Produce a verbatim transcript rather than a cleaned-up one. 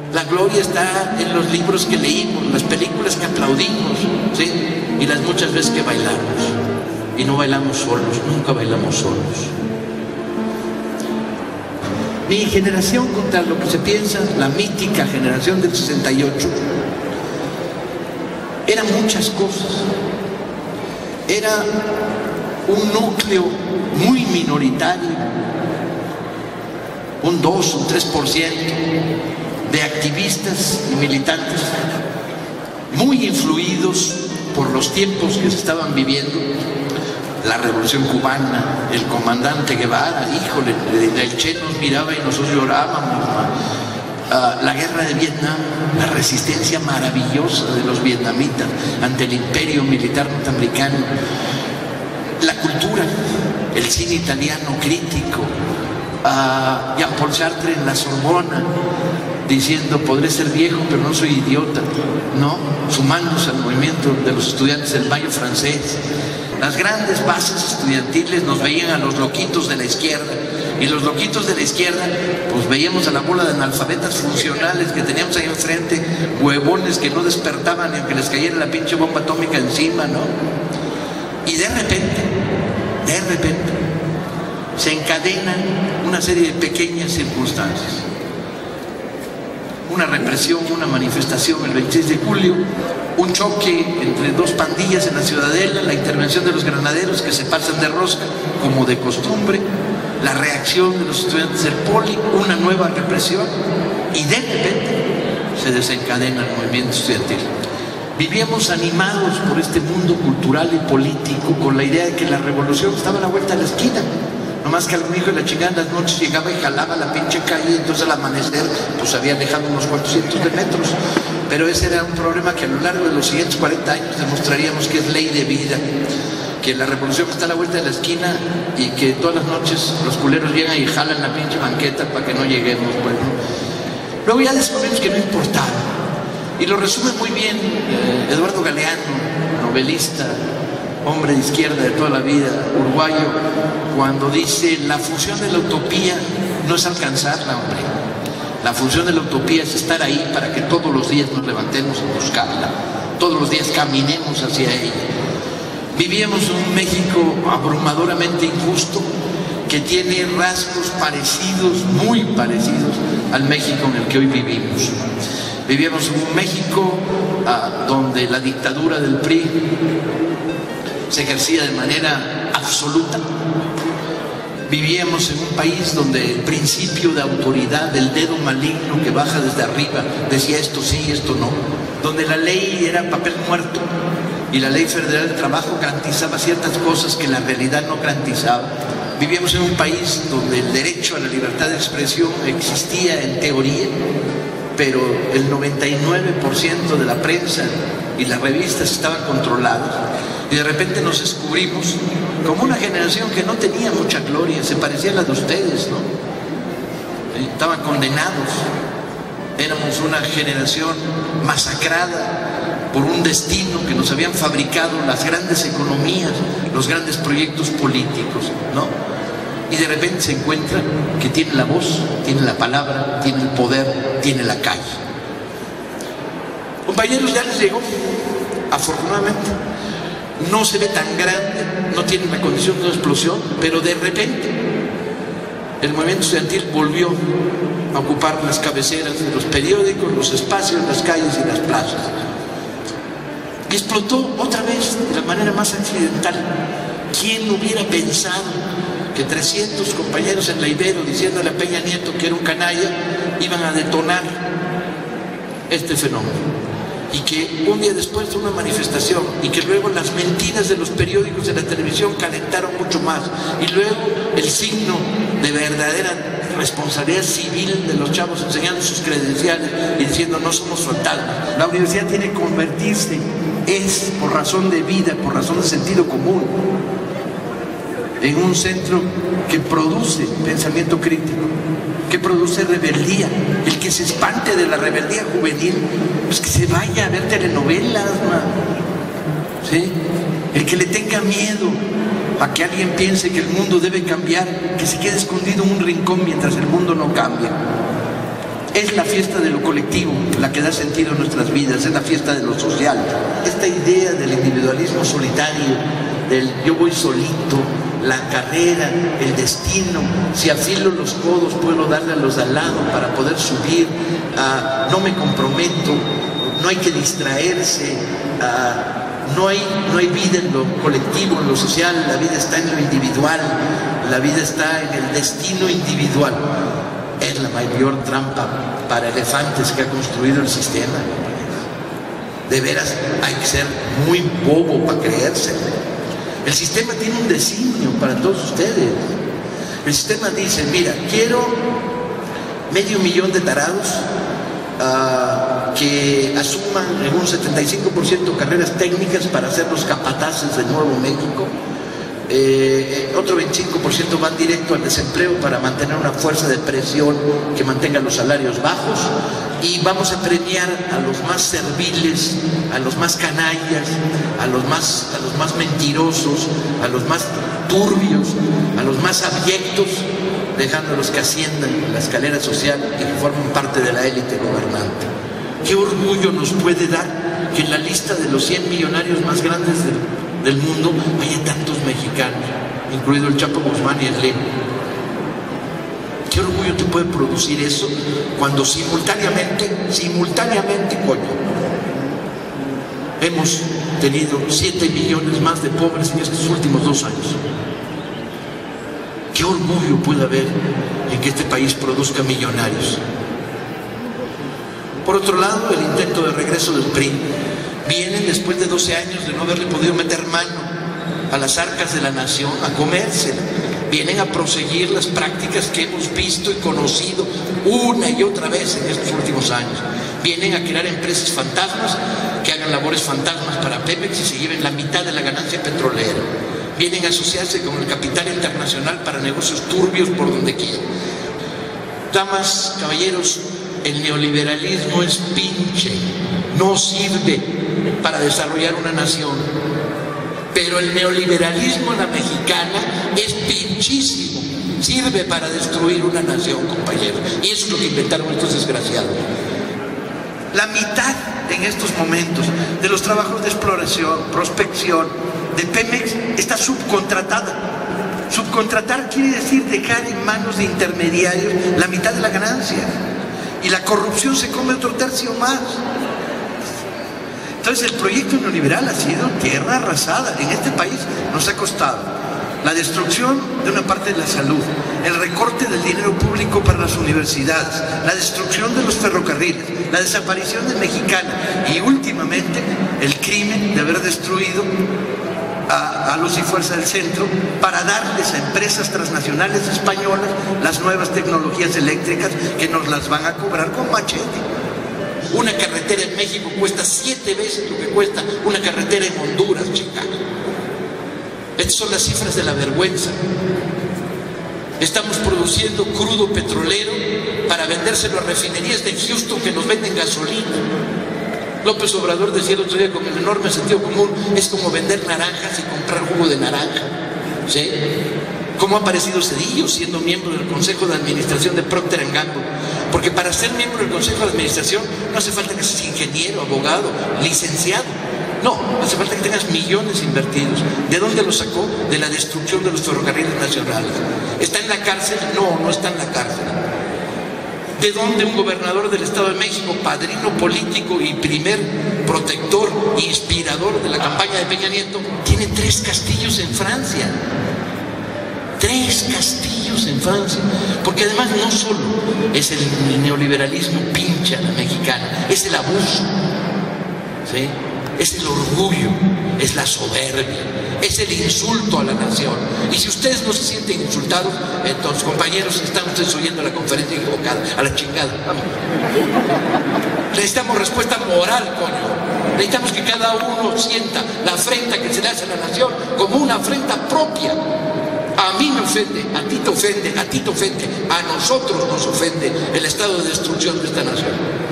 La gloria está en los libros que leímos, las películas que aplaudimos, ¿sí? Y las muchas veces que bailamos. Y no bailamos solos, nunca bailamos solos. Mi generación, contra lo que se piensa, la mítica generación del sesenta y ocho, eran muchas cosas. Era un núcleo muy minoritario, un dos, un tres por ciento de activistas y militantes muy influidos por los tiempos que se estaban viviendo. La Revolución Cubana, el comandante Guevara, híjole, el Che nos miraba y nosotros llorábamos. Uh, la guerra de Vietnam, la resistencia maravillosa de los vietnamitas ante el imperio militar norteamericano, la cultura, el cine italiano crítico, uh, Jean-Paul Sartre en la Sorbona, diciendo, podré ser viejo, pero no soy idiota, ¿no? Sumándose al movimiento de los estudiantes del Mayo francés. Las grandes bases estudiantiles nos veían a los loquitos de la izquierda, y los loquitos de la izquierda, pues veíamos a la bola de analfabetas funcionales que teníamos ahí enfrente, huevones que no despertaban ni aunque les cayera la pinche bomba atómica encima, ¿no? Y de repente, de repente, se encadenan una serie de pequeñas circunstancias. Una represión, una manifestación el veintiséis de julio, un choque entre dos pandillas en la Ciudadela, la intervención de los granaderos que se pasan de rosca como de costumbre, la reacción de los estudiantes del Poli, una nueva represión, y de repente se desencadena el movimiento estudiantil. Vivíamos animados por este mundo cultural y político con la idea de que la revolución estaba a la vuelta de la esquina. Nomás que algún hijo de la chingada en las noches llegaba y jalaba la pinche calle, entonces al amanecer pues había dejado unos cuatrocientos de metros. Pero ese era un problema que a lo largo de los siguientes cuarenta años demostraríamos que es ley de vida, que la revolución está a la vuelta de la esquina y que todas las noches los culeros llegan y jalan la pinche banqueta para que no lleguemos. Bueno, luego ya descubrimos que no importaba, y lo resume muy bien eh, Eduardo Galeano, novelista, hombre de izquierda de toda la vida, uruguayo, cuando dice: la función de la utopía no es alcanzarla, hombre. La función de la utopía es estar ahí para que todos los días nos levantemos a buscarla, todos los días caminemos hacia ella. Vivíamos en un México abrumadoramente injusto que tiene rasgos parecidos, muy parecidos al México en el que hoy vivimos. Vivíamos en un México ah, donde la dictadura del P R I se ejercía de manera absoluta. Vivíamos en un país donde el principio de autoridad, del dedo maligno que baja desde arriba, decía esto sí, esto no, donde la ley era papel muerto y la ley federal del trabajo garantizaba ciertas cosas que la realidad no garantizaba. Vivíamos en un país donde el derecho a la libertad de expresión existía en teoría, pero el noventa y nueve por ciento de la prensa y las revistas estaban controladas. Y de repente nos descubrimos como una generación que no tenía mucha gloria, se parecía a la de ustedes, ¿no? Estaban condenados. Éramos una generación masacrada por un destino que nos habían fabricado las grandes economías, los grandes proyectos políticos, ¿no? Y de repente se encuentra que tiene la voz, tiene la palabra, tiene el poder, tiene la calle. Compañeros, ya les llegó, afortunadamente. No se ve tan grande, no tiene la condición de una explosión, pero de repente el movimiento estudiantil volvió a ocupar las cabeceras de los periódicos, los espacios, las calles y las plazas. Y explotó otra vez de la manera más accidental. ¿Quién hubiera pensado que trescientos compañeros en la Ibero, diciéndole a Peña Nieto que era un canalla, iban a detonar este fenómeno? Y que un día después de una manifestación, y que luego las mentiras de los periódicos de la televisión calentaron mucho más, y luego el signo de verdadera responsabilidad civil de los chavos enseñando sus credenciales y diciendo no somos fantasmas. La universidad tiene que convertirse, es por razón de vida, por razón de sentido común, en un centro que produce pensamiento crítico, que produce rebeldía. El que se espante de la rebeldía juvenil, pues que se vaya a ver telenovelas, man. ¿Sí? El que le tenga miedo a que alguien piense que el mundo debe cambiar, que se quede escondido en un rincón mientras el mundo no cambia. Es la fiesta de lo colectivo, la que da sentido a nuestras vidas, es la fiesta de lo social. Esta idea del individualismo solitario, del yo voy solito, la carrera, el destino, si afilo los codos puedo darle a los de al lado para poder subir, uh, no me comprometo, no hay que distraerse, uh, no hay, no hay vida en lo colectivo, en lo social, la vida está en lo individual, la vida está en el destino individual. Es la mayor trampa para elefantes que ha construido el sistema. De veras, hay que ser muy bobo para creérselo. El sistema tiene un designio para todos ustedes. El sistema dice, mira, quiero medio millón de tarados uh, que asuman en un setenta y cinco por ciento carreras técnicas para ser los capataces del Nuevo México. Eh, otro veinticinco por ciento van directo al desempleo para mantener una fuerza de presión que mantenga los salarios bajos, y vamos a premiar a los más serviles, a los más canallas, a los más, a los más mentirosos, a los más turbios, a los más abyectos, dejándolos que asciendan en la escalera social y que formen parte de la élite gobernante. ¿Qué orgullo nos puede dar que en la lista de los cien millonarios más grandes del del mundo haya tantos mexicanos, incluido el Chapo Guzmán y el Lenin? ¿Qué orgullo te puede producir eso cuando simultáneamente, simultáneamente, coño, hemos tenido siete millones más de pobres en estos últimos dos años? ¿Qué orgullo puede haber en que este país produzca millonarios? Por otro lado, el intento de regreso del P R I. Vienen después de doce años de no haberle podido meter mano a las arcas de la nación, a comérsela. Vienen a proseguir las prácticas que hemos visto y conocido una y otra vez en estos últimos años. Vienen a crear empresas fantasmas que hagan labores fantasmas para Pemex y se lleven la mitad de la ganancia petrolera. Vienen a asociarse con el capital internacional para negocios turbios por donde quiera. Damas, caballeros, el neoliberalismo es pinche, no sirve para desarrollar una nación, pero el neoliberalismo en la mexicana es pinchísimo, sirve para destruir una nación, compañeros, y eso es lo que inventaron estos desgraciados. La mitad en estos momentos de los trabajos de exploración, prospección de Pemex está subcontratada. Subcontratar quiere decir dejar en manos de intermediarios la mitad de la ganancia, y la corrupción se come otro tercio más. Entonces el proyecto neoliberal ha sido tierra arrasada. En este país nos ha costado la destrucción de una parte de la salud, el recorte del dinero público para las universidades, la destrucción de los ferrocarriles, la desaparición de Mexicana y últimamente el crimen de haber destruido a, a Luz y Fuerza del Centro para darles a empresas transnacionales españolas las nuevas tecnologías eléctricas que nos las van a cobrar con machete. Una carretera en México cuesta siete veces lo que cuesta una carretera en Honduras, chica. Estas son las cifras de la vergüenza. Estamos produciendo crudo petrolero para vendérselo a refinerías de Houston que nos venden gasolina. López Obrador decía el otro día con el enorme sentido común, es como vender naranjas y comprar jugo de naranja. ¿Sí? ¿Cómo ha aparecido Cedillo siendo miembro del Consejo de Administración de Procter and Gamble? Porque para ser miembro del Consejo de Administración no hace falta que seas ingeniero, abogado, licenciado. No, hace falta que tengas millones invertidos. ¿De dónde los sacó? De la destrucción de los ferrocarriles nacionales. ¿Está en la cárcel? No, no está en la cárcel. ¿De dónde un gobernador del Estado de México, padrino político y primer protector, inspirador de la campaña de Peña Nieto, tiene tres castillos en Francia? Tres castillos en Francia, porque además no solo es el neoliberalismo pincha a la mexicana, es el abuso, ¿sí? Es el orgullo, es la soberbia, es el insulto a la nación. Y si ustedes no se sienten insultados, entonces, compañeros, están ustedes oyendo la conferencia equivocada, a la chingada. Vamos. Necesitamos respuesta moral, coño. Necesitamos que cada uno sienta la afrenta que se le hace a la nación como una afrenta propia. A mí me ofende, a ti te ofende, a ti te ofende, a nosotros nos ofende el estado de destrucción de esta nación.